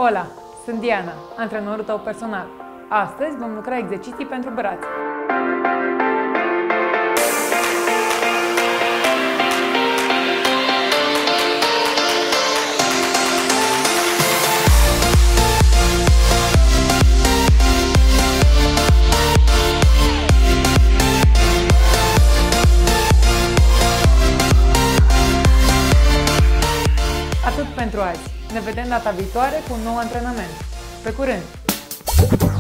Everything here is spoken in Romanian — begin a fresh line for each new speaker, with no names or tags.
Hola, sunt Diana, antrenorul tău personal. Astăzi vom lucra exerciții pentru brațe. Atât pentru azi. Ne vedem data viitoare cu un nou antrenament. Pe curând!